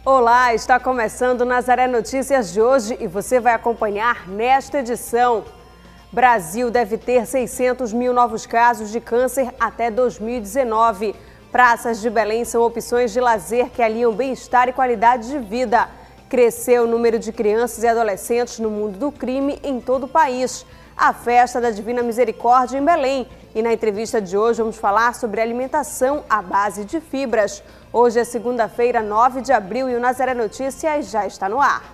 Olá, está começando o Nazaré Notícias de hoje e você vai acompanhar nesta edição. Brasil deve ter 600 mil novos casos de câncer até 2019. Praças de Belém são opções de lazer que aliam bem-estar e qualidade de vida. Cresceu o número de crianças e adolescentes no mundo do crime em todo o país. A festa da Divina Misericórdia em Belém. E na entrevista de hoje vamos falar sobre alimentação à base de fibras. Hoje é segunda-feira, 9 de abril e o Nazaré Notícias já está no ar.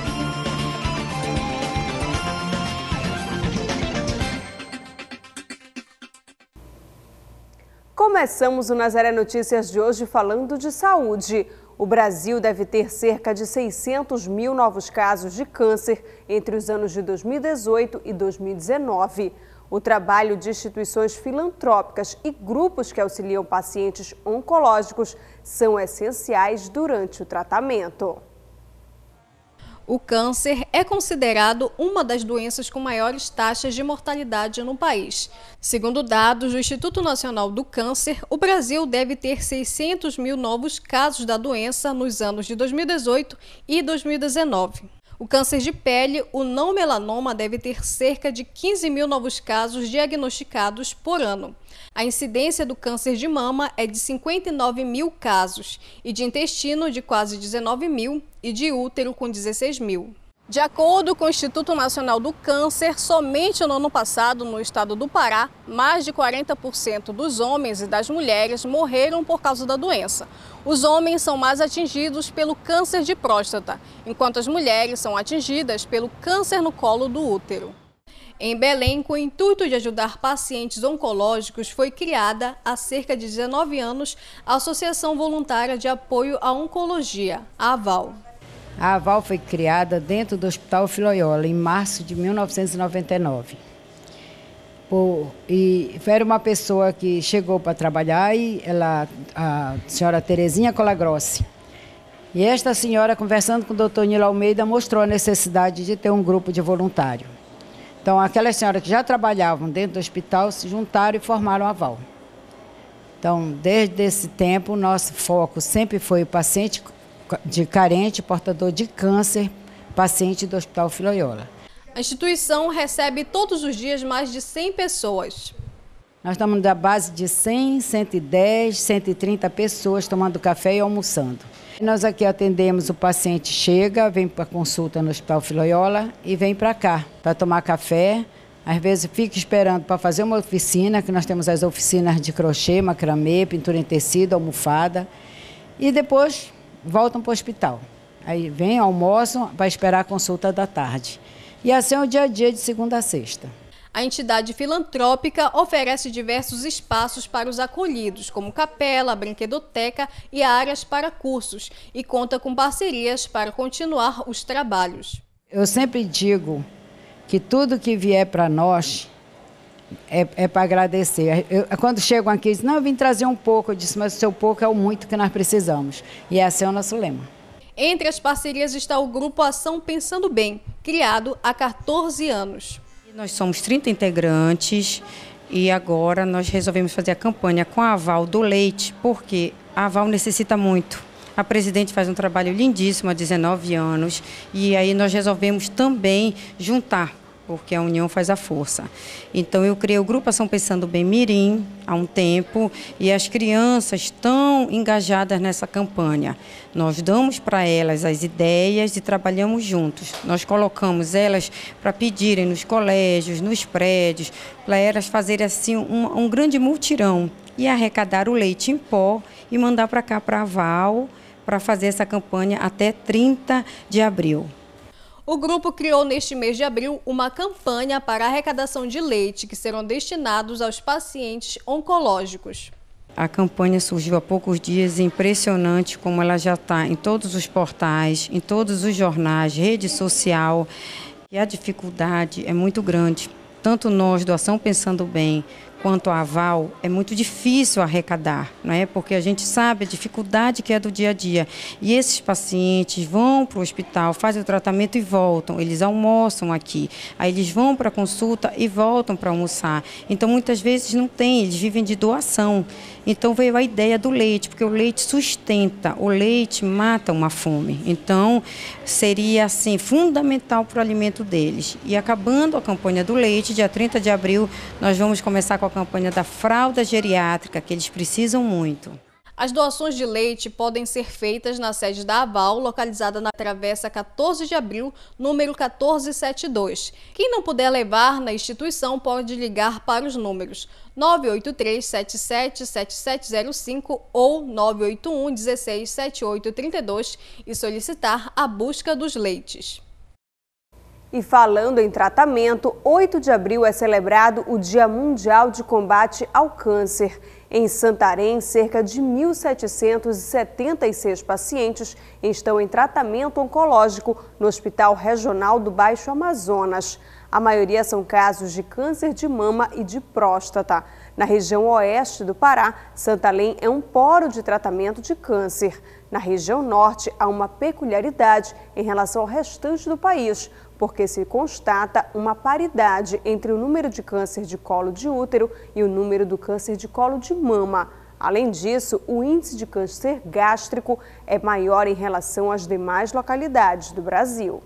Começamos o Nazaré Notícias de hoje falando de saúde. O Brasil deve ter cerca de 600 mil novos casos de câncer entre os anos de 2018 e 2019. O trabalho de instituições filantrópicas e grupos que auxiliam pacientes oncológicos são essenciais durante o tratamento. O câncer é considerado uma das doenças com maiores taxas de mortalidade no país. Segundo dados do Instituto Nacional do Câncer, o Brasil deve ter 600 mil novos casos da doença nos anos de 2018 e 2019. O câncer de pele, o não melanoma, deve ter cerca de 15 mil novos casos diagnosticados por ano. A incidência do câncer de mama é de 59 mil casos, e de intestino de quase 19 mil e de útero com 16 mil. De acordo com o Instituto Nacional do Câncer, somente no ano passado, no estado do Pará, mais de 40% dos homens e das mulheres morreram por causa da doença. Os homens são mais atingidos pelo câncer de próstata, enquanto as mulheres são atingidas pelo câncer no colo do útero. Em Belém, com o intuito de ajudar pacientes oncológicos, foi criada, há cerca de 19 anos, a Associação Voluntária de Apoio à Oncologia, a AVAL. A AVAL foi criada dentro do Hospital Filiola, em março de 1999. E era uma pessoa que chegou para trabalhar, a senhora Terezinha Colagrossi. E esta senhora, conversando com o doutor Nilo Almeida, mostrou a necessidade de ter um grupo de voluntário. Então, aquelas senhoras que já trabalhavam dentro do hospital se juntaram e formaram a AVAL. Então, desde esse tempo, o nosso foco sempre foi o paciente de carente, portador de câncer, paciente do Hospital Filiola. A instituição recebe todos os dias mais de 100 pessoas. Nós estamos da base de 100, 110, 130 pessoas tomando café e almoçando. Nós aqui atendemos, o paciente chega, vem para consulta no Hospital Filiola e vem para cá para tomar café. Às vezes fica esperando para fazer uma oficina, que nós temos as oficinas de crochê, macramê, pintura em tecido, almofada. E depois voltam para o hospital. Aí vem, almoçam para esperar a consulta da tarde. E assim é o dia a dia de segunda a sexta. A entidade filantrópica oferece diversos espaços para os acolhidos, como capela, brinquedoteca e áreas para cursos, e conta com parcerias para continuar os trabalhos. Eu sempre digo que tudo que vier para nós é para agradecer. Quando chegam aqui, dizem, não, eu vim trazer um pouco. Eu disse, mas o seu pouco é o muito que nós precisamos. E esse é o nosso lema. Entre as parcerias está o Grupo Ação Pensando Bem, criado há 14 anos. Nós somos 30 integrantes e agora nós resolvemos fazer a campanha com a AVAL do leite, porque a AVAL necessita muito. A presidente faz um trabalho lindíssimo há 19 anos e aí nós resolvemos também juntar, porque a união faz a força. Então eu criei o Grupo Ação Pensando Bem Mirim há um tempo e as crianças estão engajadas nessa campanha. Nós damos para elas as ideias e trabalhamos juntos. Nós colocamos elas para pedirem nos colégios, nos prédios, para elas fazerem assim um grande mutirão e arrecadar o leite em pó e mandar para cá para a AVAL para fazer essa campanha até 30 de abril. O grupo criou neste mês de abril uma campanha para arrecadação de leite que serão destinados aos pacientes oncológicos. A campanha surgiu há poucos dias, impressionante como ela já está em todos os portais, em todos os jornais, rede social. E a dificuldade é muito grande. Tanto nós do Ação Pensando Bem, quanto a aval, é muito difícil arrecadar, não é? Porque a gente sabe a dificuldade que é do dia a dia. E esses pacientes vão para o hospital, fazem o tratamento e voltam. Eles almoçam aqui, aí eles vão para a consulta e voltam para almoçar. Então, muitas vezes não tem, eles vivem de doação. Então, veio a ideia do leite, porque o leite sustenta, o leite mata uma fome. Então, seria, assim, fundamental para o alimento deles. E acabando a campanha do leite, dia 30 de abril, nós vamos começar com a campanha da fralda geriátrica, que eles precisam muito. As doações de leite podem ser feitas na sede da Aval, localizada na Travessa 14 de Abril, número 1472. Quem não puder levar na instituição pode ligar para os números 983-777705 ou 981-167832 e solicitar a busca dos leites. E falando em tratamento, 8 de abril é celebrado o Dia Mundial de Combate ao Câncer. Em Santarém, cerca de 1.776 pacientes estão em tratamento oncológico no Hospital Regional do Baixo Amazonas. A maioria são casos de câncer de mama e de próstata. Na região oeste do Pará, Santarém é um polo de tratamento de câncer. Na região norte, há uma peculiaridade em relação ao restante do país, porque se constata uma paridade entre o número de câncer de colo de útero e o número do câncer de colo de mama. Além disso, o índice de câncer gástrico é maior em relação às demais localidades do Brasil.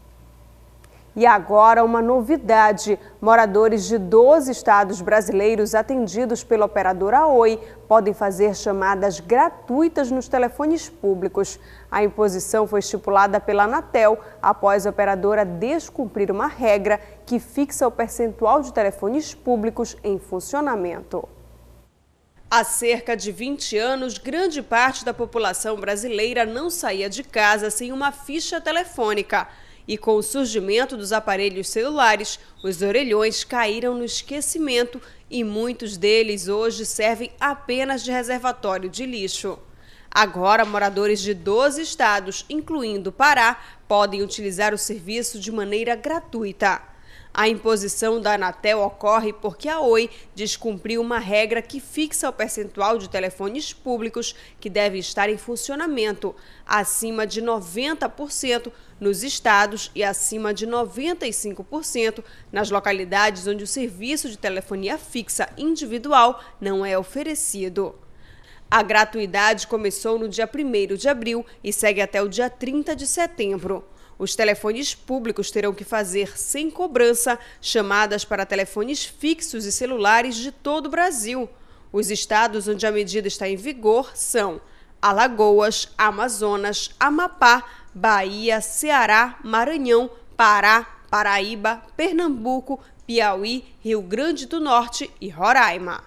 E agora uma novidade. Moradores de 12 estados brasileiros atendidos pela operadora Oi podem fazer chamadas gratuitas nos telefones públicos. A imposição foi estipulada pela Anatel após a operadora descumprir uma regra que fixa o percentual de telefones públicos em funcionamento. Há cerca de 20 anos, grande parte da população brasileira não saía de casa sem uma ficha telefônica. E com o surgimento dos aparelhos celulares, os orelhões caíram no esquecimento e muitos deles hoje servem apenas de reservatório de lixo. Agora, moradores de 12 estados, incluindo o Pará, podem utilizar o serviço de maneira gratuita. A imposição da Anatel ocorre porque a Oi descumpriu uma regra que fixa o percentual de telefones públicos que deve estar em funcionamento, acima de 90% nos estados e acima de 95% nas localidades onde o serviço de telefonia fixa individual não é oferecido. A gratuidade começou no dia 1º de abril e segue até o dia 30 de setembro. Os telefones públicos terão que fazer, sem cobrança, chamadas para telefones fixos e celulares de todo o Brasil. Os estados onde a medida está em vigor são Alagoas, Amazonas, Amapá, Bahia, Ceará, Maranhão, Pará, Paraíba, Pernambuco, Piauí, Rio Grande do Norte e Roraima.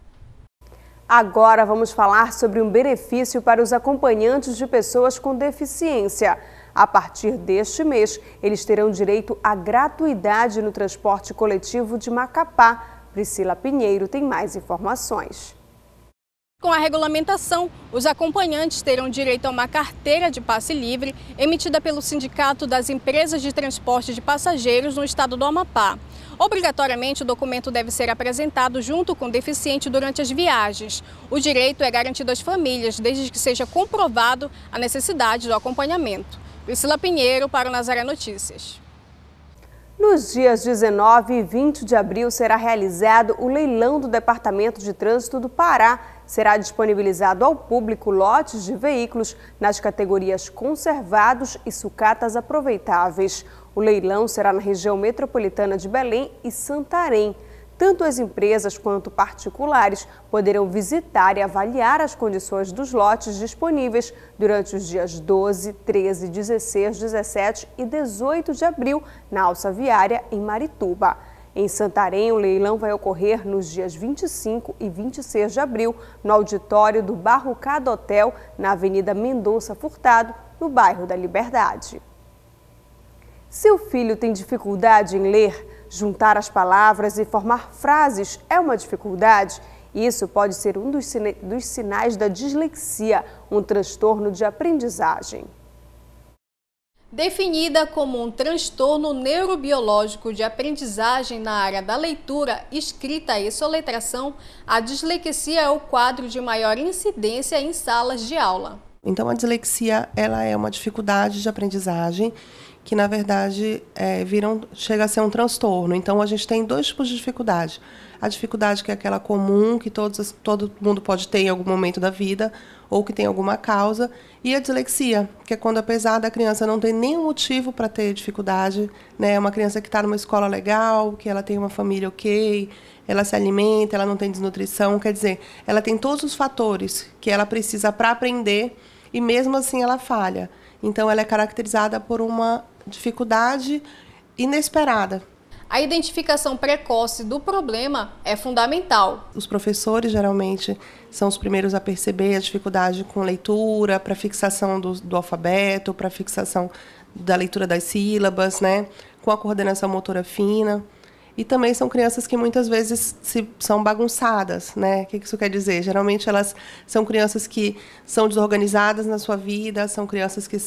Agora vamos falar sobre um benefício para os acompanhantes de pessoas com deficiência. A partir deste mês, eles terão direito à gratuidade no transporte coletivo de Macapá. Priscila Pinheiro tem mais informações. Com a regulamentação, os acompanhantes terão direito a uma carteira de passe livre emitida pelo Sindicato das Empresas de Transporte de Passageiros no estado do Amapá. Obrigatoriamente, o documento deve ser apresentado junto com o deficiente durante as viagens. O direito é garantido às famílias, desde que seja comprovado a necessidade do acompanhamento. Priscila Pinheiro para o Nazaré Notícias. Nos dias 19 e 20 de abril será realizado o leilão do Departamento de Trânsito do Pará. Será disponibilizado ao público lotes de veículos nas categorias conservados e sucatas aproveitáveis. O leilão será na região metropolitana de Belém e Santarém. Tanto as empresas quanto particulares poderão visitar e avaliar as condições dos lotes disponíveis durante os dias 12, 13, 16, 17 e 18 de abril na Alça Viária, em Marituba. Em Santarém, o leilão vai ocorrer nos dias 25 e 26 de abril no auditório do Barrucado Hotel, na Avenida Mendonça Furtado, no bairro da Liberdade. Seu filho tem dificuldade em ler? Juntar as palavras e formar frases é uma dificuldade? Isso pode ser um dos sinais da dislexia, um transtorno de aprendizagem. Definida como um transtorno neurobiológico de aprendizagem na área da leitura, escrita e soletração, a dislexia é o quadro de maior incidência em salas de aula. Então, a dislexia ela é uma dificuldade de aprendizagem que, na verdade, chega a ser um transtorno. Então, a gente tem dois tipos de dificuldade. A dificuldade que é aquela comum, que todo mundo pode ter em algum momento da vida, ou que tem alguma causa, e a dislexia, que é quando, apesar da criança não ter nenhum motivo para ter dificuldade, né, é uma criança que está numa escola legal, que ela tem uma família ok, ela se alimenta, ela não tem desnutrição, quer dizer, ela tem todos os fatores que ela precisa para aprender, e mesmo assim ela falha. Então, ela é caracterizada por uma dificuldade inesperada. A identificação precoce do problema é fundamental. Os professores, geralmente, são os primeiros a perceber a dificuldade com leitura, para fixação do alfabeto, para fixação da leitura das sílabas, né? Com a coordenação motora fina. E também são crianças que muitas vezes são bagunçadas, né? O que isso quer dizer? Geralmente elas são crianças que são desorganizadas na sua vida, são crianças que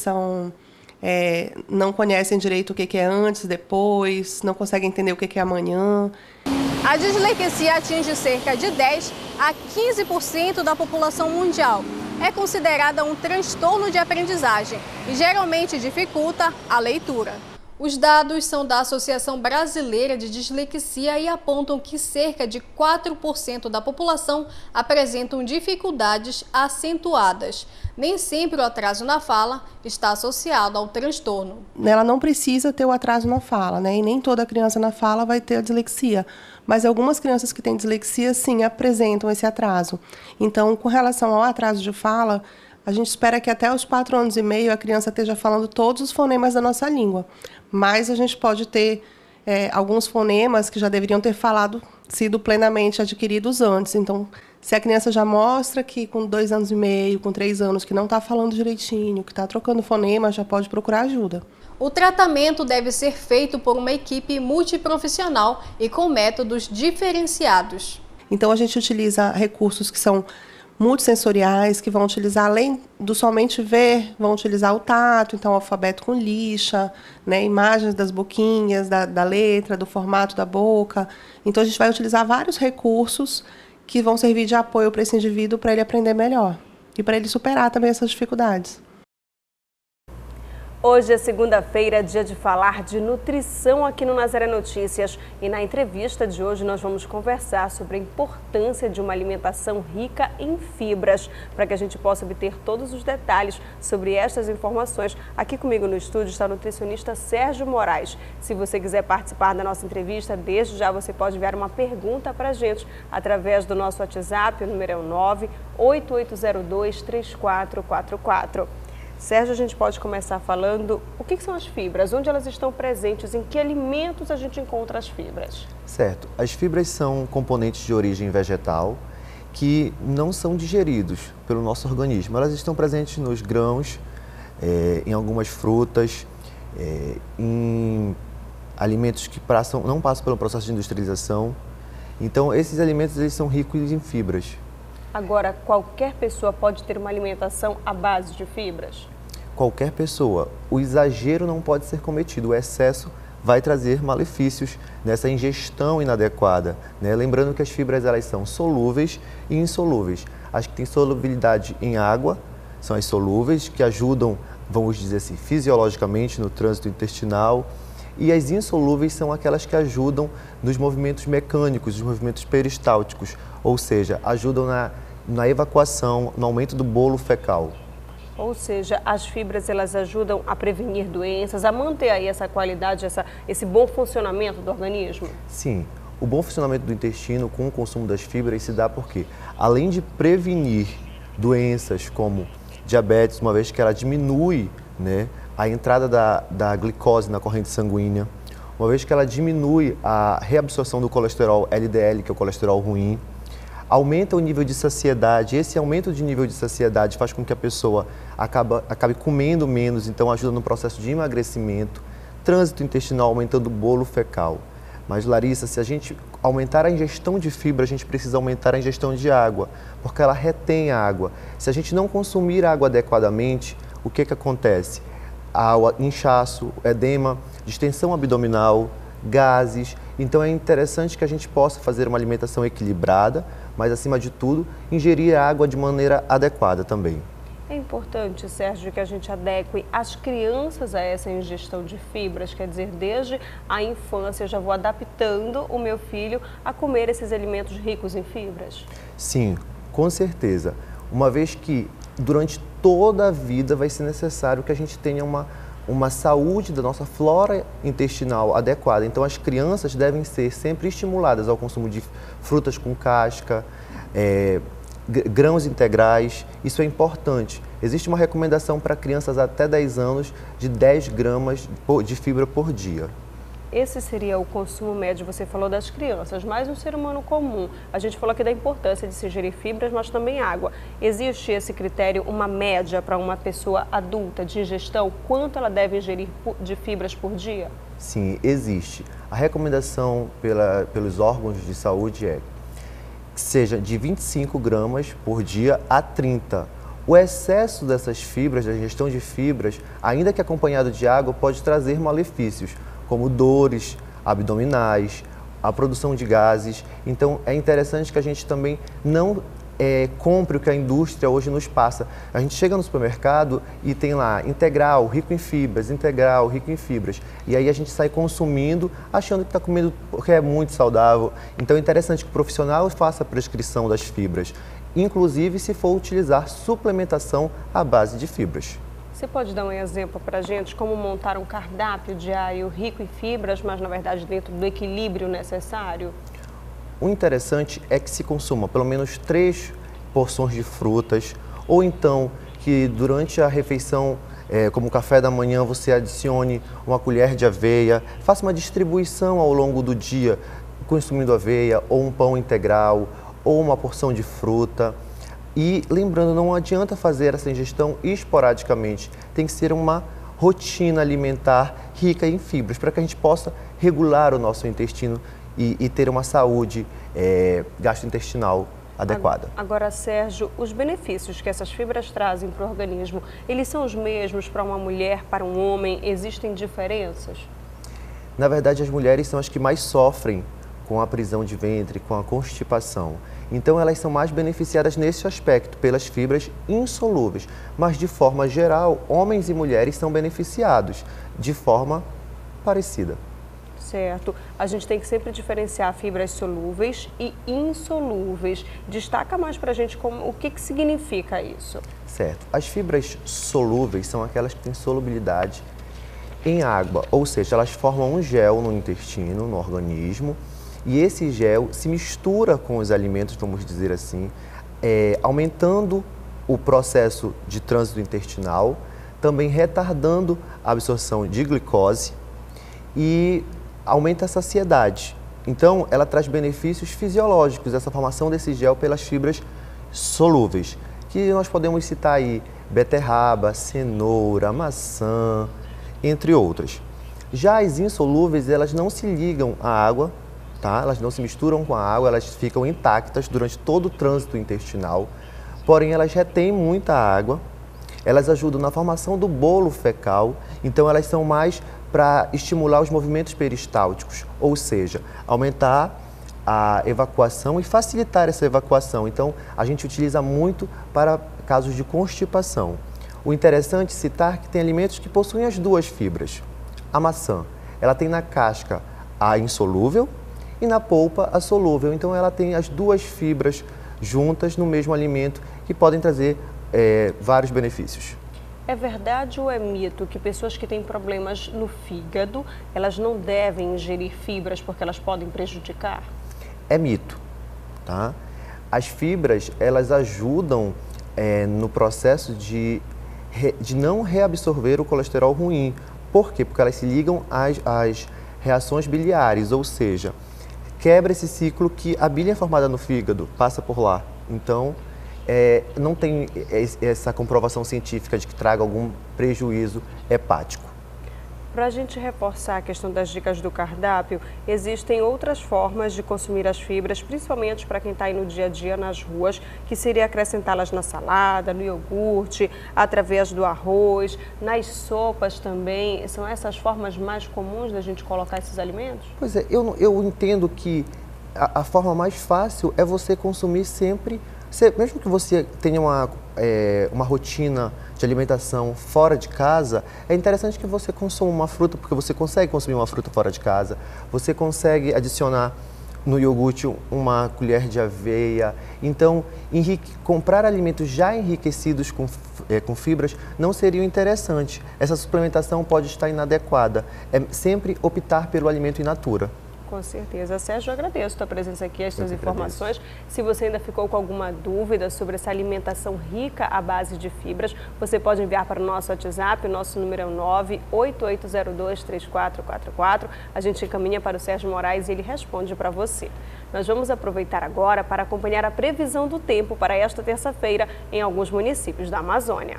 não conhecem direito o que é antes, depois, não conseguem entender o que é amanhã. A dislexia atinge cerca de 10 a 15% da população mundial. É considerada um transtorno de aprendizagem e geralmente dificulta a leitura. Os dados são da Associação Brasileira de Dislexia e apontam que cerca de 4% da população apresentam dificuldades acentuadas. Nem sempre o atraso na fala está associado ao transtorno. Ela não precisa ter o atraso na fala, né? E nem toda criança na fala vai ter a dislexia. Mas algumas crianças que têm dislexia, sim, apresentam esse atraso. Então, com relação ao atraso de fala, a gente espera que até os 4 anos e meio a criança esteja falando todos os fonemas da nossa língua. Mas a gente pode ter alguns fonemas que já deveriam ter sido plenamente adquiridos antes. Então, se a criança já mostra que com 2 anos e meio, com 3 anos, que não está falando direitinho, que está trocando fonema, já pode procurar ajuda. O tratamento deve ser feito por uma equipe multiprofissional e com métodos diferenciados. Então, a gente utiliza recursos que são multissensoriais, que vão utilizar, além do somente ver, vão utilizar o tato, então o alfabeto com lixa, né, imagens das boquinhas, da letra, do formato da boca. Então, a gente vai utilizar vários recursos que vão servir de apoio para esse indivíduo, para ele aprender melhor e para ele superar também essas dificuldades. Hoje é segunda-feira, dia de falar de nutrição aqui no Nazaré Notícias. E na entrevista de hoje nós vamos conversar sobre a importância de uma alimentação rica em fibras, para que a gente possa obter todos os detalhes sobre estas informações. Aqui comigo no estúdio está o nutricionista Sérgio Moraes. Se você quiser participar da nossa entrevista, desde já você pode enviar uma pergunta para a gente através do nosso WhatsApp, o número é 98802-3444. Sérgio, a gente pode começar falando o que são as fibras, onde elas estão presentes, em que alimentos a gente encontra as fibras? Certo. As fibras são componentes de origem vegetal que não são digeridos pelo nosso organismo. Elas estão presentes nos grãos, em algumas frutas, em alimentos que não passam pelo processo de industrialização. Então, esses alimentos eles são ricos em fibras. Agora, qualquer pessoa pode ter uma alimentação à base de fibras? Qualquer pessoa. O exagero não pode ser cometido. O excesso vai trazer malefícios nessa ingestão inadequada, né? Lembrando que as fibras elas são solúveis e insolúveis. As que têm solubilidade em água são as solúveis, que ajudam, vamos dizer assim, fisiologicamente no trânsito intestinal. E as insolúveis são aquelas que ajudam nos movimentos mecânicos, nos movimentos peristálticos, ou seja, ajudam na evacuação, no aumento do bolo fecal. Ou seja, as fibras elas ajudam a prevenir doenças, a manter aí essa qualidade, esse bom funcionamento do organismo? Sim, o bom funcionamento do intestino com o consumo das fibras se dá porque, além de prevenir doenças como diabetes, uma vez que ela diminui, né, a entrada da glicose na corrente sanguínea, uma vez que ela diminui a reabsorção do colesterol LDL, que é o colesterol ruim, aumenta o nível de saciedade. Esse aumento de nível de saciedade faz com que a pessoa acabe comendo menos, então ajuda no processo de emagrecimento, trânsito intestinal, aumentando o bolo fecal. Mas, Larissa, se a gente aumentar a ingestão de fibra, a gente precisa aumentar a ingestão de água, porque ela retém a água. Se a gente não consumir água adequadamente, o que acontece? ao inchaço, edema, distensão abdominal, gases. Então é interessante que a gente possa fazer uma alimentação equilibrada, mas acima de tudo, ingerir água de maneira adequada também. É importante, Sérgio, que a gente adeque as crianças a essa ingestão de fibras, quer dizer, desde a infância eu já vou adaptando o meu filho a comer esses alimentos ricos em fibras? Sim, com certeza. Uma vez que durante toda a vida vai ser necessário que a gente tenha uma saúde da nossa flora intestinal adequada. Então as crianças devem ser sempre estimuladas ao consumo de frutas com casca, grãos integrais, isso é importante. Existe uma recomendação para crianças até 10 anos de 10 gramas de fibra por dia. Esse seria o consumo médio, você falou das crianças, mas um ser humano comum. A gente falou aqui da importância de se ingerir fibras, mas também água. Existe esse critério, uma média para uma pessoa adulta de ingestão? Quanto ela deve ingerir de fibras por dia? Sim, existe. A recomendação pelos órgãos de saúde é que seja de 25 gramas por dia a 30. O excesso dessas fibras, da ingestão de fibras, ainda que acompanhado de água, pode trazer malefícios, como dores abdominais, a produção de gases. Então é interessante que a gente também não compre o que a indústria hoje nos passa. A gente chega no supermercado e tem lá integral, rico em fibras, integral, rico em fibras. E aí a gente sai consumindo, achando que está comendo porque é muito saudável. Então é interessante que o profissional faça a prescrição das fibras, inclusive se for utilizar suplementação à base de fibras. Você pode dar um exemplo para a gente como montar um cardápio diário rico em fibras, mas na verdade dentro do equilíbrio necessário? O interessante é que se consuma pelo menos 3 porções de frutas, ou então que durante a refeição, como café da manhã, você adicione uma colher de aveia, faça uma distribuição ao longo do dia, consumindo aveia, ou um pão integral, ou uma porção de fruta. E lembrando, não adianta fazer essa ingestão esporadicamente, tem que ser uma rotina alimentar rica em fibras, para que a gente possa regular o nosso intestino e ter uma saúde gastrointestinal adequada. Agora, Sérgio, os benefícios que essas fibras trazem para o organismo, eles são os mesmos para uma mulher, para um homem? Existem diferenças? Na verdade, as mulheres são as que mais sofrem com a prisão de ventre, com a constipação. Então, elas são mais beneficiadas nesse aspecto, pelas fibras insolúveis. Mas, de forma geral, homens e mulheres são beneficiados de forma parecida. Certo. A gente tem que sempre diferenciar fibras solúveis e insolúveis. Destaca mais para a gente o que significa isso. Certo. As fibras solúveis são aquelas que têm solubilidade em água, ou seja, elas formam um gel no intestino, no organismo, e esse gel se mistura com os alimentos, vamos dizer assim, aumentando o processo de trânsito intestinal, também retardando a absorção de glicose e aumenta a saciedade. Então, ela traz benefícios fisiológicos, essa formação desse gel pelas fibras solúveis, que nós podemos citar aí beterraba, cenoura, maçã, entre outras. Já as insolúveis, elas não se ligam à água, tá? Elas não se misturam com a água, elas ficam intactas durante todo o trânsito intestinal, porém elas retêm muita água, elas ajudam na formação do bolo fecal, então elas são mais para estimular os movimentos peristálticos, ou seja, aumentar a evacuação e facilitar essa evacuação. Então, a gente utiliza muito para casos de constipação. O interessante é citar que tem alimentos que possuem as duas fibras. A maçã, ela tem na casca a insolúvel e na polpa a solúvel. Então, ela tem as duas fibras juntas no mesmo alimento que podem trazer vários benefícios. É verdade ou é mito que pessoas que têm problemas no fígado, elas não devem ingerir fibras porque elas podem prejudicar? É mito, tá? As fibras, elas ajudam no processo de não reabsorver o colesterol ruim. Por quê? Porque elas se ligam às reações biliares, ou seja, quebra esse ciclo que a bile é formada no fígado, passa por lá. Então, não tem essa comprovação científica de que traga algum prejuízo hepático. Para a gente reforçar a questão das dicas do cardápio, existem outras formas de consumir as fibras, principalmente para quem está aí no dia a dia nas ruas, que seria acrescentá-las na salada, no iogurte, através do arroz, nas sopas também. São essas formas mais comuns da gente colocar esses alimentos? Pois é, eu entendo que a forma mais fácil é você consumir sempre, mesmo que você tenha uma rotina de alimentação fora de casa, é interessante que você consuma uma fruta, porque você consegue consumir uma fruta fora de casa, você consegue adicionar no iogurte uma colher de aveia. Então, comprar alimentos já enriquecidos com fibras não seria interessante. Essa suplementação pode estar inadequada. É sempre optar pelo alimento in natura. Com certeza. Sérgio, eu agradeço a tua presença aqui, as tuas informações. Se você ainda ficou com alguma dúvida sobre essa alimentação rica à base de fibras, você pode enviar para o nosso WhatsApp, o nosso número é o 988023444. A gente encaminha para o Sérgio Moraes e ele responde para você. Nós vamos aproveitar agora para acompanhar a previsão do tempo para esta terça-feira em alguns municípios da Amazônia.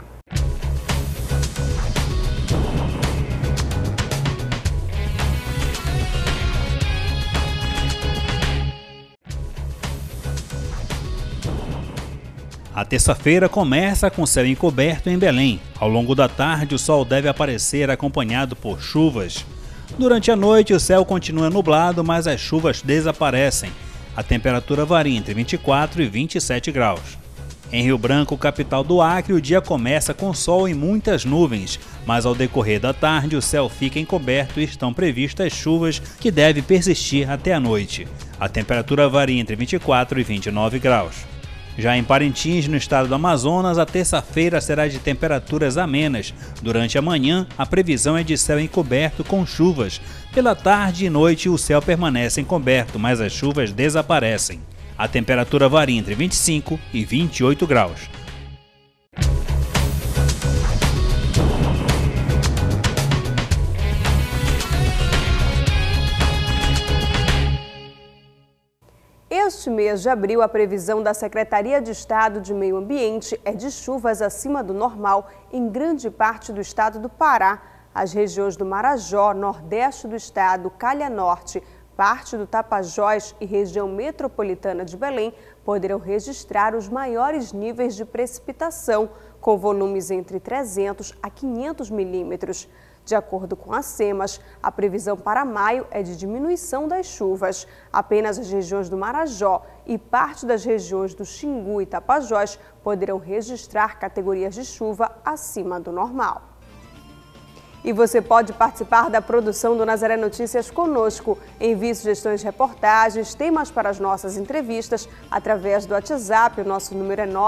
A terça-feira começa com céu encoberto em Belém. Ao longo da tarde, o sol deve aparecer acompanhado por chuvas. Durante a noite, o céu continua nublado, mas as chuvas desaparecem. A temperatura varia entre 24 e 27 graus. Em Rio Branco, capital do Acre, o dia começa com sol e muitas nuvens, mas ao decorrer da tarde o céu fica encoberto e estão previstas chuvas que devem persistir até a noite. A temperatura varia entre 24 e 29 graus. Já em Parintins, no estado do Amazonas, a terça-feira será de temperaturas amenas. Durante a manhã, a previsão é de céu encoberto com chuvas. Pela tarde e noite, o céu permanece encoberto, mas as chuvas desaparecem. A temperatura varia entre 25 e 28 graus. Este mês de abril, a previsão da Secretaria de Estado de Meio Ambiente é de chuvas acima do normal em grande parte do estado do Pará. As regiões do Marajó, nordeste do estado, Calha Norte, parte do Tapajós e região metropolitana de Belém poderão registrar os maiores níveis de precipitação, com volumes entre 300 a 500 milímetros. De acordo com a SEMAS, a previsão para maio é de diminuição das chuvas. Apenas as regiões do Marajó e parte das regiões do Xingu e Tapajós poderão registrar categorias de chuva acima do normal. E você pode participar da produção do Nazaré Notícias conosco. Envie sugestões de reportagens, temas para as nossas entrevistas através do WhatsApp. O nosso número é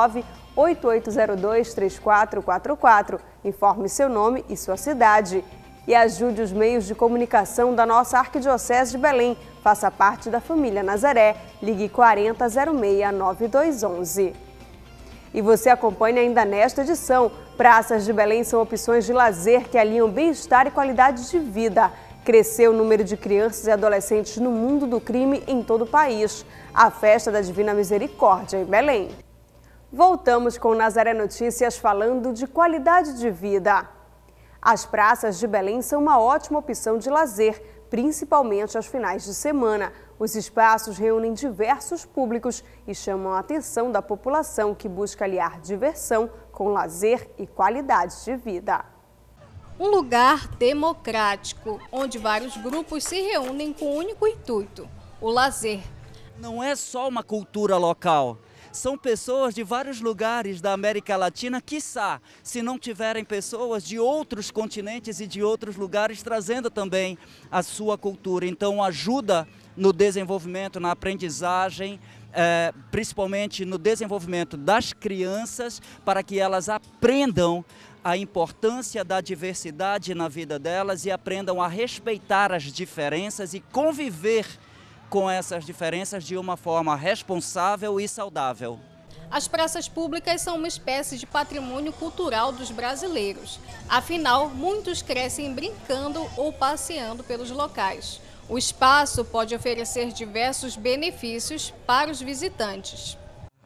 988023444. Informe seu nome e sua cidade. E ajude os meios de comunicação da nossa Arquidiocese de Belém. Faça parte da família Nazaré. Ligue 4006-9211. E você acompanha ainda nesta edição. Praças de Belém são opções de lazer que alinham bem-estar e qualidade de vida. Cresceu o número de crianças e adolescentes no mundo do crime em todo o país. A festa da Divina Misericórdia em Belém. Voltamos com o Nazaré Notícias falando de qualidade de vida. As praças de Belém são uma ótima opção de lazer, principalmente aos finais de semana. Os espaços reúnem diversos públicos e chamam a atenção da população que busca aliar diversão com lazer e qualidade de vida. Um lugar democrático, onde vários grupos se reúnem com o único intuito, o lazer. Não é só uma cultura local. São pessoas de vários lugares da América Latina, quiçá, se não tiverem pessoas de outros continentes e de outros lugares trazendo também a sua cultura. Então ajuda no desenvolvimento, na aprendizagem, principalmente no desenvolvimento das crianças, para que elas aprendam a importância da diversidade na vida delas e aprendam a respeitar as diferenças e conviver com essas diferenças de uma forma responsável e saudável. As praças públicas são uma espécie de patrimônio cultural dos brasileiros. Afinal, muitos crescem brincando ou passeando pelos locais. O espaço pode oferecer diversos benefícios para os visitantes.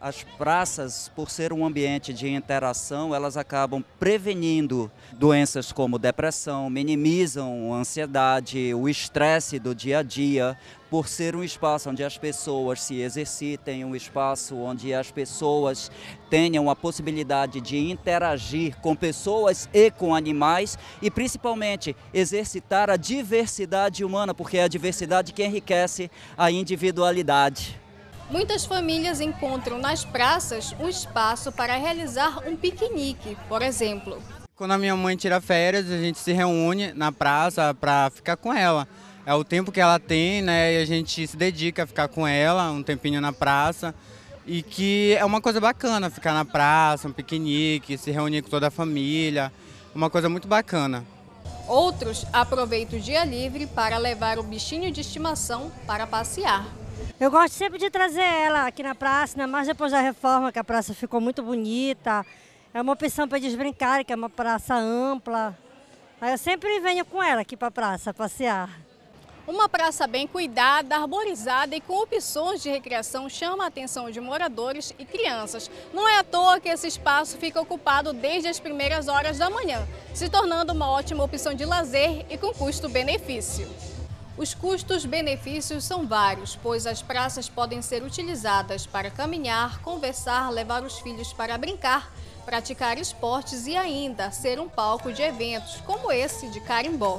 As praças, por ser um ambiente de interação, elas acabam prevenindo doenças como depressão, minimizam a ansiedade, o estresse do dia a dia, por ser um espaço onde as pessoas se exercitem, um espaço onde as pessoas tenham a possibilidade de interagir com pessoas e com animais e, principalmente, exercitar a diversidade humana, porque é a diversidade que enriquece a individualidade. Muitas famílias encontram nas praças um espaço para realizar um piquenique, por exemplo. Quando a minha mãe tira férias, a gente se reúne na praça para ficar com ela. É o tempo que ela tem, né? E a gente se dedica a ficar com ela, um tempinho na praça. E que é uma coisa bacana ficar na praça, um piquenique, se reunir com toda a família. Uma coisa muito bacana. Outros aproveitam o dia livre para levar o bichinho de estimação para passear. Eu gosto sempre de trazer ela aqui na praça, ainda mais depois da reforma, que a praça ficou muito bonita. É uma opção para eles brincarem, que é uma praça ampla. Aí eu sempre venho com ela aqui para a praça passear. Uma praça bem cuidada, arborizada e com opções de recreação chama a atenção de moradores e crianças. Não é à toa que esse espaço fica ocupado desde as primeiras horas da manhã, se tornando uma ótima opção de lazer e com custo-benefício. Os custos-benefícios são vários, pois as praças podem ser utilizadas para caminhar, conversar, levar os filhos para brincar, praticar esportes e ainda ser um palco de eventos, como esse de Carimbó.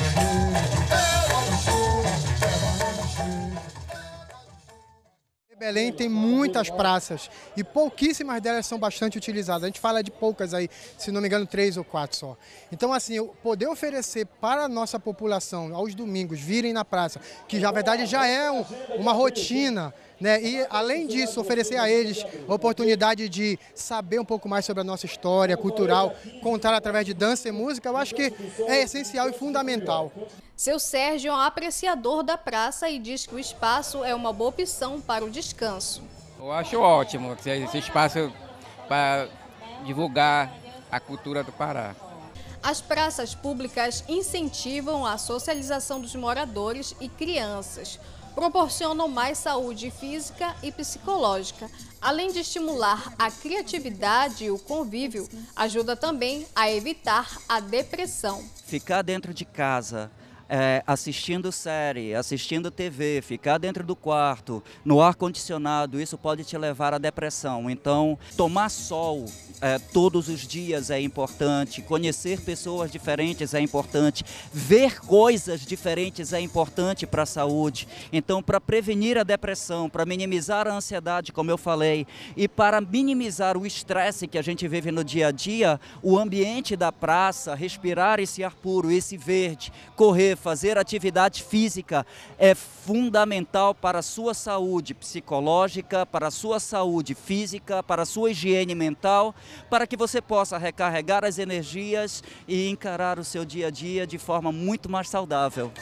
Belém tem muitas praças e pouquíssimas delas são bastante utilizadas. A gente fala de poucas aí, se não me engano 3 ou 4 só. Então assim, poder oferecer para a nossa população, aos domingos, virem na praça, que na verdade já é uma rotina, né? E além disso, oferecer a eles a oportunidade de saber um pouco mais sobre a nossa história cultural, contar através de dança e música, eu acho que é essencial e fundamental. Seu Sérgio é um apreciador da praça e diz que o espaço é uma boa opção para o descanso. Eu acho ótimo esse espaço para divulgar a cultura do Pará. As praças públicas incentivam a socialização dos moradores e crianças, proporcionam mais saúde física e psicológica. Além de estimular a criatividade e o convívio, ajuda também a evitar a depressão. Ficar dentro de casa, assistindo série, assistindo TV, ficar dentro do quarto, no ar-condicionado, isso pode te levar à depressão. Então, tomar sol todos os dias é importante, conhecer pessoas diferentes é importante, ver coisas diferentes é importante para a saúde. Então, para prevenir a depressão, para minimizar a ansiedade, como eu falei, e para minimizar o estresse que a gente vive no dia a dia, o ambiente da praça, respirar esse ar puro, esse verde, correr, fazer atividade física é fundamental para a sua saúde psicológica, para a sua saúde física, para a sua higiene mental, para que você possa recarregar as energias e encarar o seu dia a dia de forma muito mais saudável.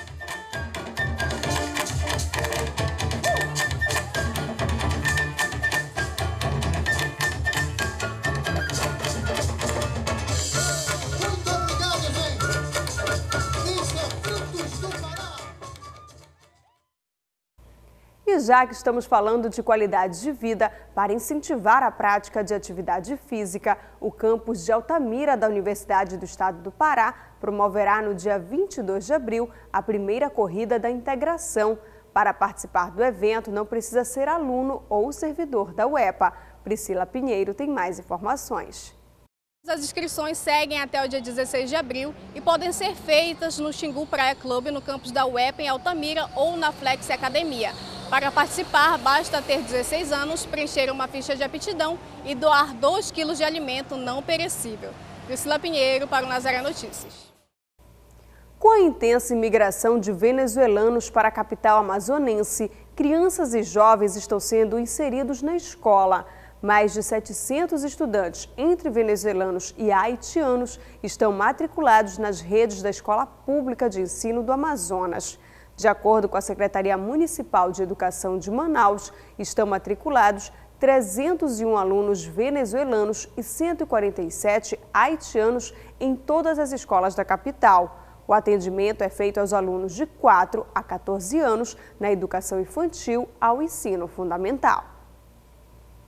E já que estamos falando de qualidade de vida, para incentivar a prática de atividade física, o campus de Altamira da Universidade do Estado do Pará promoverá no dia 22 de abril a primeira corrida da integração. Para participar do evento, não precisa ser aluno ou servidor da UEPA. Priscila Pinheiro tem mais informações. As inscrições seguem até o dia 16 de abril e podem ser feitas no Xingu Praia Clube, no campus da UEPA em Altamira ou na Flex Academia. Para participar, basta ter 16 anos, preencher uma ficha de aptidão e doar 2 quilos de alimento não perecível. Priscila Pinheiro para o Nazaré Notícias. Com a intensa imigração de venezuelanos para a capital amazonense, crianças e jovens estão sendo inseridos na escola. Mais de 700 estudantes, entre venezuelanos e haitianos, estão matriculados nas redes da Escola Pública de Ensino do Amazonas. De acordo com a Secretaria Municipal de Educação de Manaus, estão matriculados 301 alunos venezuelanos e 147 haitianos em todas as escolas da capital. O atendimento é feito aos alunos de 4 a 14 anos na educação infantil ao ensino fundamental.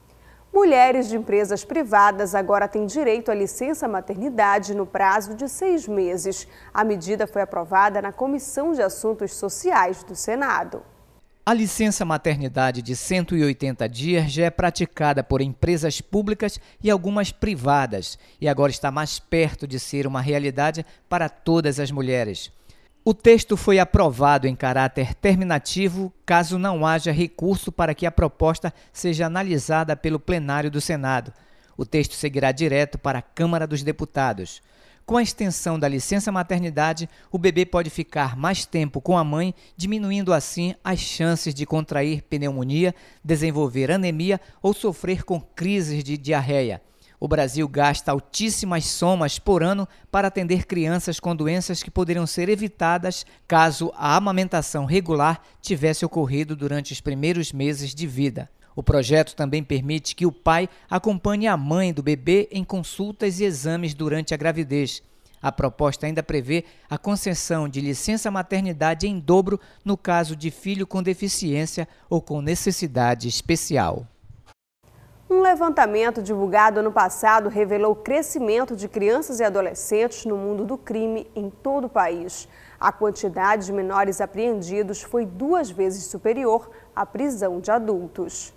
Mulheres de empresas privadas agora têm direito à licença maternidade no prazo de 6 meses. A medida foi aprovada na Comissão de Assuntos Sociais do Senado. A licença maternidade de 180 dias já é praticada por empresas públicas e algumas privadas, e agora está mais perto de ser uma realidade para todas as mulheres. O texto foi aprovado em caráter terminativo, caso não haja recurso para que a proposta seja analisada pelo plenário do Senado. O texto seguirá direto para a Câmara dos Deputados. Com a extensão da licença maternidade, o bebê pode ficar mais tempo com a mãe, diminuindo assim as chances de contrair pneumonia, desenvolver anemia ou sofrer com crises de diarreia. O Brasil gasta altíssimas somas por ano para atender crianças com doenças que poderiam ser evitadas caso a amamentação regular tivesse ocorrido durante os primeiros meses de vida. O projeto também permite que o pai acompanhe a mãe do bebê em consultas e exames durante a gravidez. A proposta ainda prevê a concessão de licença maternidade em dobro no caso de filho com deficiência ou com necessidade especial. Um levantamento divulgado ano passado revelou o crescimento de crianças e adolescentes no mundo do crime em todo o país. A quantidade de menores apreendidos foi 2 vezes superior à prisão de adultos.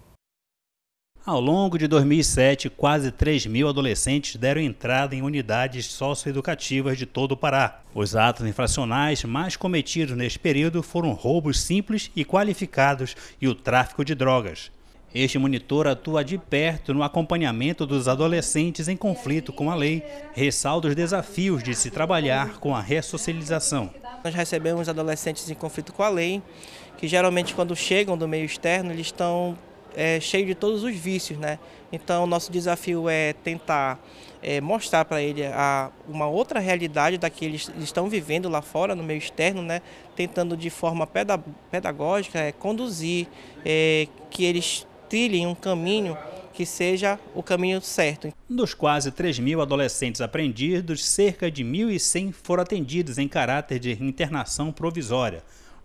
Ao longo de 2007, quase 3.000 adolescentes deram entrada em unidades socioeducativas de todo o Pará. Os atos infracionais mais cometidos neste período foram roubos simples e qualificados e o tráfico de drogas. Este monitor atua de perto no acompanhamento dos adolescentes em conflito com a lei, ressalta os desafios de se trabalhar com a ressocialização. Nós recebemos adolescentes em conflito com a lei, que geralmente quando chegam do meio externo eles estão cheios de todos os vícios, né? Então nosso desafio é tentar mostrar para ele uma outra realidade da que eles estão vivendo lá fora no meio externo, né? Tentando de forma pedagógica conduzir que eles trilhem um caminho que seja o caminho certo. Dos quase 3.000 adolescentes apreendidos, cerca de 1.100 foram atendidos em caráter de internação provisória.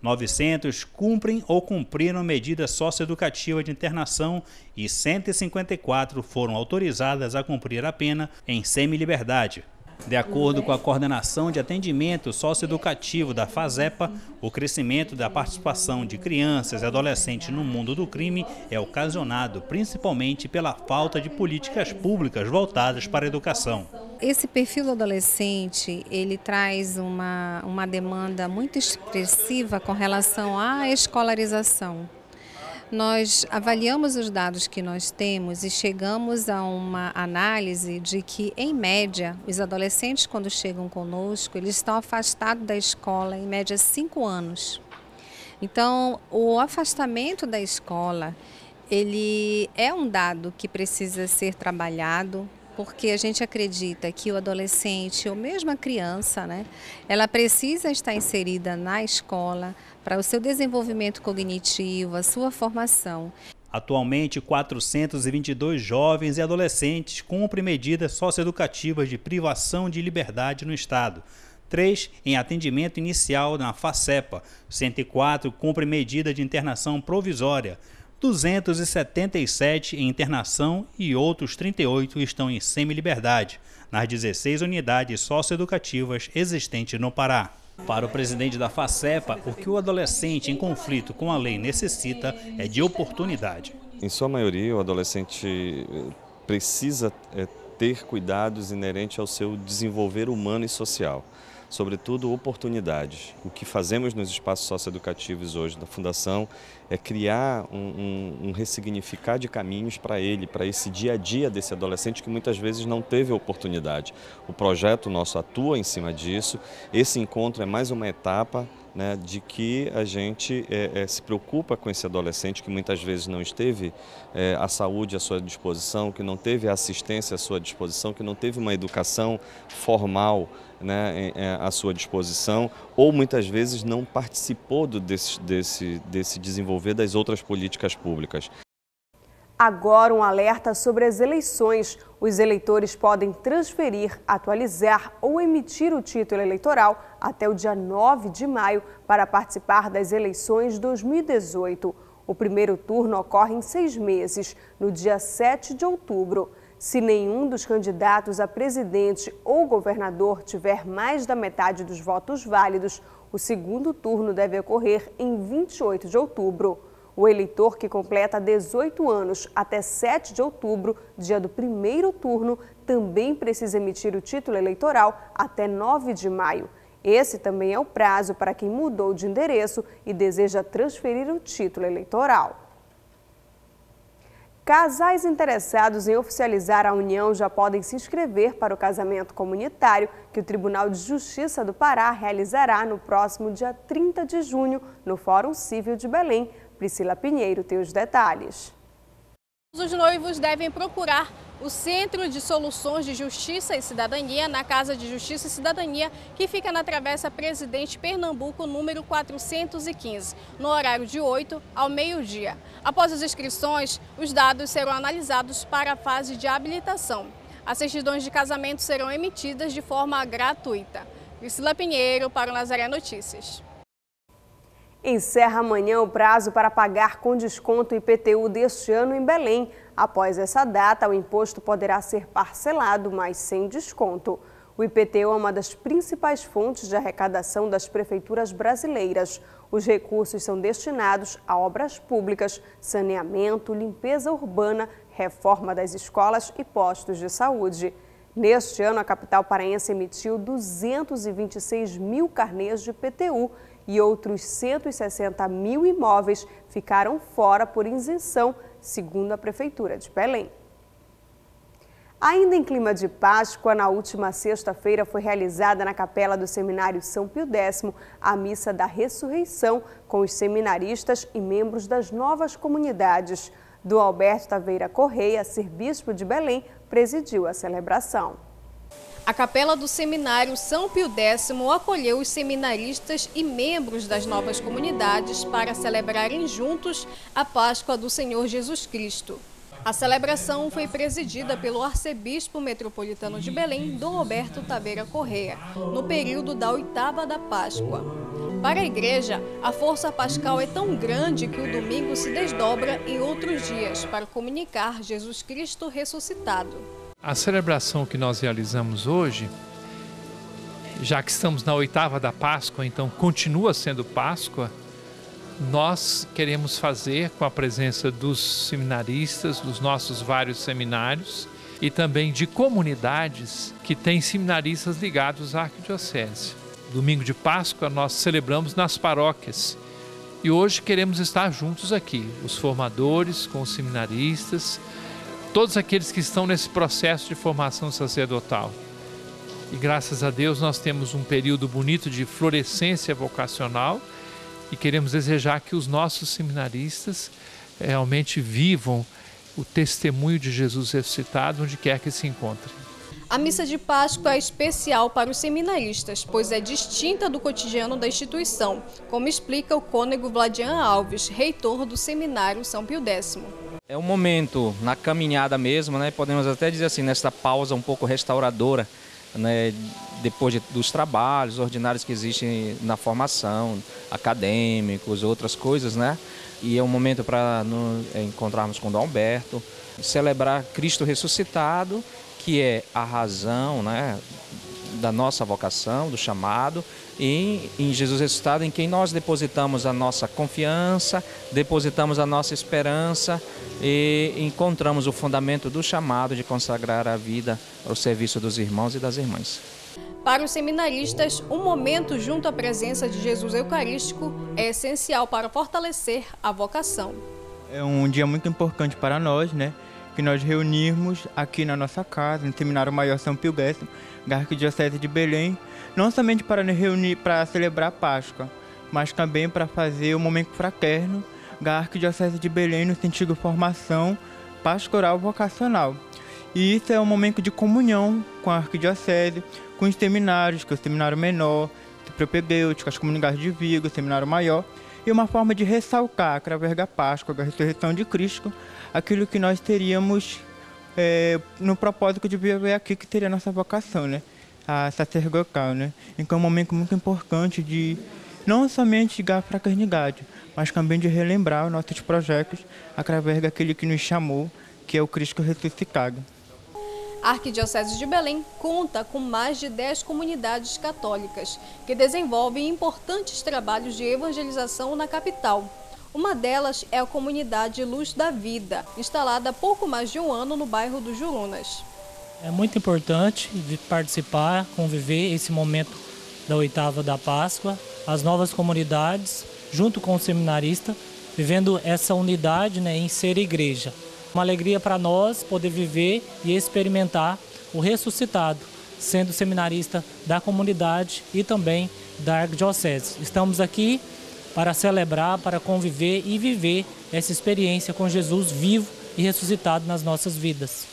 900 cumprem ou cumpriram medida socioeducativa de internação e 154 foram autorizadas a cumprir a pena em semiliberdade. De acordo com a Coordenação de Atendimento Socioeducativo da FASEPA, o crescimento da participação de crianças e adolescentes no mundo do crime é ocasionado principalmente pela falta de políticas públicas voltadas para a educação. Esse perfil adolescente, ele traz uma demanda muito expressiva com relação à escolarização. Nós avaliamos os dados que nós temos e chegamos a uma análise de que, em média, os adolescentes, quando chegam conosco, eles estão afastados da escola, em média, 5 anos. Então, o afastamento da escola, ele é um dado que precisa ser trabalhado, porque a gente acredita que o adolescente ou mesmo a criança, né, ela precisa estar inserida na escola para o seu desenvolvimento cognitivo, a sua formação. Atualmente, 422 jovens e adolescentes cumprem medidas socioeducativas de privação de liberdade no Estado. 3 em atendimento inicial na FASEPA, 104 cumprem medida de internação provisória, 277 em internação e outros 38 estão em semiliberdade, nas 16 unidades socioeducativas existentes no Pará. Para o presidente da FASEPA, o que o adolescente em conflito com a lei necessita é de oportunidade. Em sua maioria, o adolescente precisa ter cuidados inerentes ao seu desenvolver humano e social. Sobretudo oportunidades. O que fazemos nos espaços socioeducativos hoje da Fundação é criar um ressignificar de caminhos para ele, para esse dia a dia desse adolescente que muitas vezes não teve oportunidade. O projeto nosso atua em cima disso. Esse encontro é mais uma etapa, né, de que a gente se preocupa com esse adolescente que muitas vezes não esteve a saúde à sua disposição, que não teve a assistência à sua disposição, que não teve uma educação formal, né, à sua disposição, ou muitas vezes não participou desse desenvolver das outras políticas públicas. Agora um alerta sobre as eleições. Os eleitores podem transferir, atualizar ou emitir o título eleitoral até o dia 9 de maio para participar das eleições 2018. O O primeiro turno ocorre em 6 meses, no dia 7 de outubro. Se nenhum dos candidatos a presidente ou governador tiver mais da metade dos votos válidos, o segundo turno deve ocorrer em 28 de outubro. O eleitor que completa 18 anos até 7 de outubro, dia do primeiro turno, também precisa emitir o título eleitoral até 9 de maio. Esse também é o prazo para quem mudou de endereço e deseja transferir o título eleitoral. Casais interessados em oficializar a união já podem se inscrever para o casamento comunitário que o Tribunal de Justiça do Pará realizará no próximo dia 30 de junho no Fórum Civil de Belém. Priscila Pinheiro tem os detalhes. Os noivos devem procurar o Centro de Soluções de Justiça e Cidadania na Casa de Justiça e Cidadania, que fica na Travessa Presidente Pernambuco, número 415, no horário de 8 ao meio-dia. Após as inscrições, os dados serão analisados para a fase de habilitação. As certidões de casamento serão emitidas de forma gratuita. Priscila Pinheiro para o Nazaré Notícias. Encerra amanhã o prazo para pagar com desconto o IPTU deste ano em Belém. Após essa data, o imposto poderá ser parcelado, mas sem desconto. O IPTU é uma das principais fontes de arrecadação das prefeituras brasileiras. Os recursos são destinados a obras públicas, saneamento, limpeza urbana, reforma das escolas e postos de saúde. Neste ano, a capital paraense emitiu 226 mil carnês de IPTU e outros 160 mil imóveis ficaram fora por isenção, segundo a Prefeitura de Belém. Ainda em clima de Páscoa, na última sexta-feira foi realizada na Capela do Seminário São Pio X a Missa da Ressurreição com os seminaristas e membros das novas comunidades. Dom Alberto Taveira Correia, arcebispo de Belém, presidiu a celebração. A Capela do Seminário São Pio X acolheu os seminaristas e membros das novas comunidades para celebrarem juntos a Páscoa do Senhor Jesus Cristo. A celebração foi presidida pelo arcebispo metropolitano de Belém, Dom Alberto Taveira Correia, no período da oitava da Páscoa. Para a igreja, a força pascal é tão grande que o domingo se desdobra em outros dias para comunicar Jesus Cristo ressuscitado. A celebração que nós realizamos hoje, já que estamos na oitava da Páscoa, então continua sendo Páscoa, nós queremos fazer com a presença dos seminaristas, dos nossos vários seminários e também de comunidades que têm seminaristas ligados à arquidiocese. Domingo de Páscoa nós celebramos nas paróquias e hoje queremos estar juntos aqui, os formadores com os seminaristas, todos aqueles que estão nesse processo de formação sacerdotal. E graças a Deus nós temos um período bonito de florescência vocacional e queremos desejar que os nossos seminaristas realmente vivam o testemunho de Jesus ressuscitado onde quer que se encontrem. A missa de Páscoa é especial para os seminaristas, pois é distinta do cotidiano da instituição, como explica o cônego Vladian Alves, reitor do Seminário São Pio X. É um momento na caminhada mesmo, né? Podemos até dizer assim, nessa pausa um pouco restauradora, né? Depois dos trabalhos ordinários que existem na formação, acadêmicos, outras coisas, né? E é um momento para nos encontrarmos com Dom Alberto, celebrar Cristo ressuscitado, que é a razão, né, da nossa vocação, do chamado, e em Jesus ressuscitado, em quem nós depositamos a nossa confiança, depositamos a nossa esperança e encontramos o fundamento do chamado de consagrar a vida ao serviço dos irmãos e das irmãs. Para os seminaristas, um momento junto à presença de Jesus Eucarístico é essencial para fortalecer a vocação. É um dia muito importante para nós, né? Que nós reunirmos aqui na nossa casa, no Seminário Maior São Pio X, da Arquidiocese de Belém, não somente para nos reunir para celebrar a Páscoa, mas também para fazer o momento fraterno da Arquidiocese de Belém no sentido de formação pastoral vocacional. E isso é um momento de comunhão com a Arquidiocese, com os seminários, que é o Seminário Menor, o Propedêutico, as comunidades de Vigo, o Seminário Maior, e uma forma de ressaltar, através da Páscoa, da ressurreição de Cristo, aquilo que nós teríamos no propósito de viver aqui, que seria a nossa vocação, né? A sacerdotal, né? Então é um momento muito importante de não somente de fraternidade, mas também de relembrar os nossos projetos através daquele que nos chamou, que é o Cristo ressuscitado. A Arquidiocese de Belém conta com mais de 10 comunidades católicas que desenvolvem importantes trabalhos de evangelização na capital. Uma delas é a comunidade Luz da Vida, instalada há pouco mais de um ano no bairro do Jurunas. É muito importante de participar, conviver esse momento da oitava da Páscoa, as novas comunidades, junto com o seminarista, vivendo essa unidade, em ser igreja. Uma alegria para nós poder viver e experimentar o ressuscitado, sendo seminarista da comunidade e também da Arquidiocese. Estamos aqui para celebrar, para conviver e viver essa experiência com Jesus vivo e ressuscitado nas nossas vidas.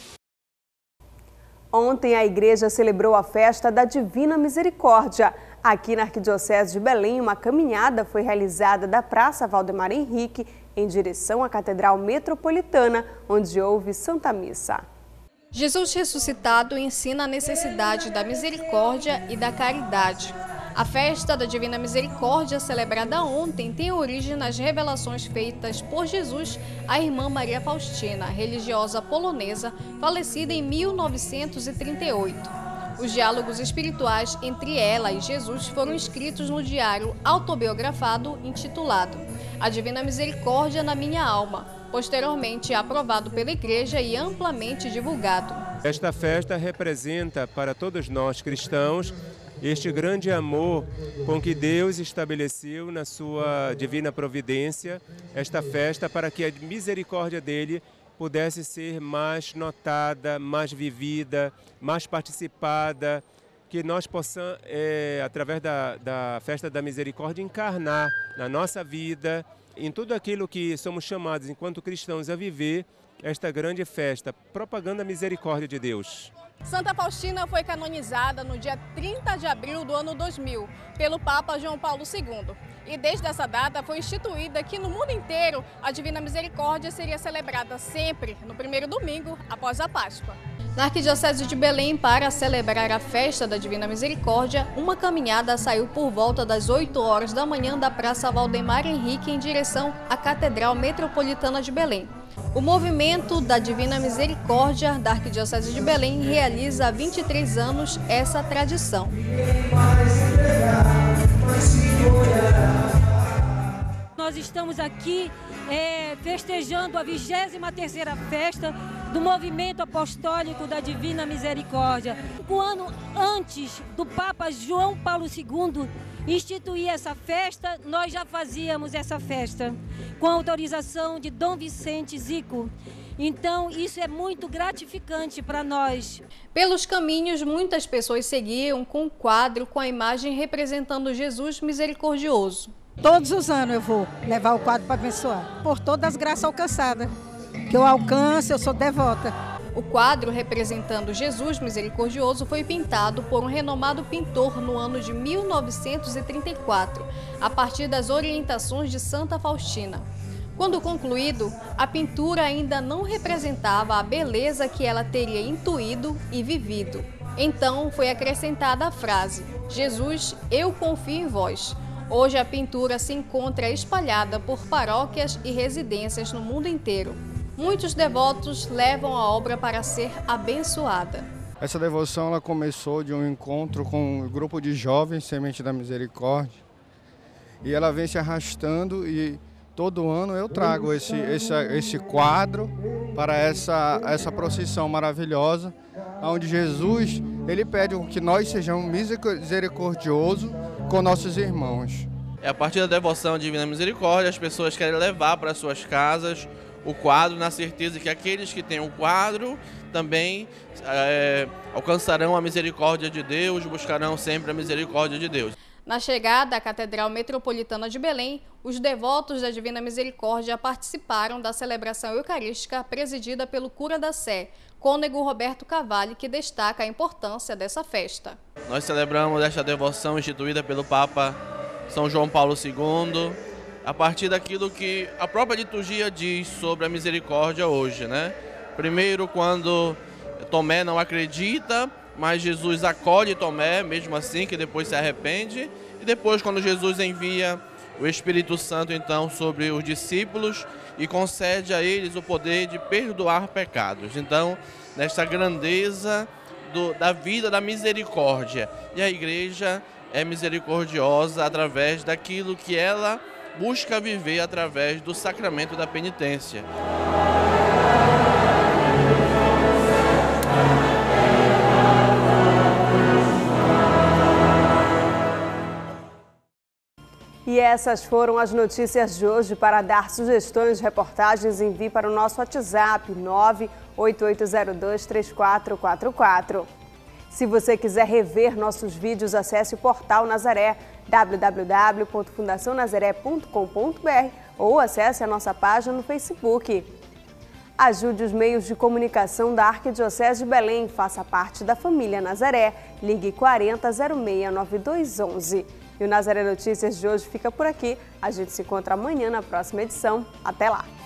Ontem a igreja celebrou a festa da Divina Misericórdia. Aqui na Arquidiocese de Belém, uma caminhada foi realizada da Praça Valdemar Henrique em direção à Catedral Metropolitana, onde houve Santa Missa. Jesus ressuscitado ensina a necessidade da misericórdia e da caridade. A festa da Divina Misericórdia, celebrada ontem, tem origem nas revelações feitas por Jesus à irmã Maria Faustina, religiosa polonesa, falecida em 1938. Os diálogos espirituais entre ela e Jesus foram escritos no diário autobiografado intitulado A Divina Misericórdia na Minha Alma, posteriormente aprovado pela Igreja e amplamente divulgado. Esta festa representa para todos nós cristãos este grande amor com que Deus estabeleceu na sua divina providência esta festa para que a misericórdia dele pudesse ser mais notada, mais vivida, mais participada, que nós possamos, através da festa da misericórdia, encarnar na nossa vida, em tudo aquilo que somos chamados enquanto cristãos a viver, esta grande festa, propagando a misericórdia de Deus. Santa Faustina foi canonizada no dia 30 de abril do ano 2000 pelo Papa João Paulo II. E desde essa data foi instituída que no mundo inteiro a Divina Misericórdia seria celebrada sempre no primeiro domingo após a Páscoa. Na Arquidiocese de Belém, para celebrar a festa da Divina Misericórdia, uma caminhada saiu por volta das 8 horas da manhã da Praça Valdemar Henrique em direção à Catedral Metropolitana de Belém. O movimento da Divina Misericórdia da Arquidiocese de Belém realiza há 23 anos essa tradição. Nós estamos aqui festejando a 23ª festa do movimento apostólico da Divina Misericórdia. Um ano antes do Papa João Paulo II instituir essa festa, nós já fazíamos essa festa com a autorização de Dom Vicente Zico. Então, isso é muito gratificante para nós. Pelos caminhos, muitas pessoas seguiam com um quadro com a imagem representando Jesus misericordioso. Todos os anos eu vou levar o quadro para abençoar, por todas as graças alcançadas, que eu alcanço, eu sou devota. O quadro representando Jesus misericordioso foi pintado por um renomado pintor no ano de 1934, a partir das orientações de Santa Faustina. Quando concluído, a pintura ainda não representava a beleza que ela teria intuído e vivido. Então foi acrescentada a frase: Jesus, eu confio em vós. Hoje a pintura se encontra espalhada por paróquias e residências no mundo inteiro. Muitos devotos levam a obra para ser abençoada. Essa devoção ela começou de um encontro com um grupo de jovens Semente da Misericórdia e ela vem se arrastando e todo ano eu trago esse quadro para essa procissão maravilhosa, onde Jesus ele pede que nós sejamos misericordiosos com nossos irmãos. A partir da devoção à Divina Misericórdia, as pessoas querem levar para suas casas o quadro, na certeza que aqueles que têm o quadro também alcançarão a misericórdia de Deus, buscarão sempre a misericórdia de Deus. Na chegada à Catedral Metropolitana de Belém, os devotos da Divina Misericórdia participaram da celebração eucarística presidida pelo cura da Sé, cônego Roberto Cavalli, que destaca a importância dessa festa. Nós celebramos esta devoção instituída pelo Papa São João Paulo II, a partir daquilo que a própria liturgia diz sobre a misericórdia hoje, né? Primeiro, quando Tomé não acredita, mas Jesus acolhe Tomé, mesmo assim, que depois se arrepende. E depois, quando Jesus envia o Espírito Santo, então, sobre os discípulos e concede a eles o poder de perdoar pecados. Então, nesta grandeza da vida da misericórdia. E a igreja é misericordiosa através daquilo que ela busca viver através do sacramento da penitência. E essas foram as notícias de hoje. Para dar sugestões, reportagens, envie para o nosso WhatsApp 988023444. Se você quiser rever nossos vídeos, acesse o Portal Nazaré, www.fundacionazaré.com.br ou acesse a nossa página no Facebook. Ajude os meios de comunicação da Arquidiocese de Belém. Faça parte da família Nazaré. Ligue 4006-9211. E o Nazaré Notícias de hoje fica por aqui. A gente se encontra amanhã na próxima edição. Até lá!